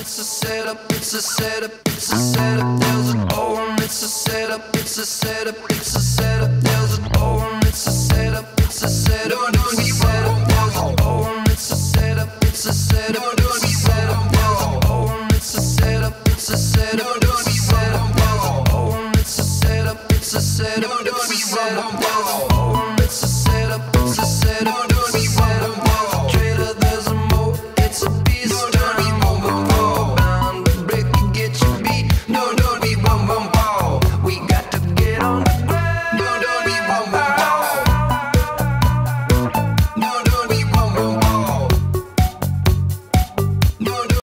it's a setup, it's a setup, it's a setup. There's an O and it's a setup, it's a setup, it's a setup. There's an O and it's a setup, it's a setup, it's a setup. There's an O and it's a setup, it's a setup.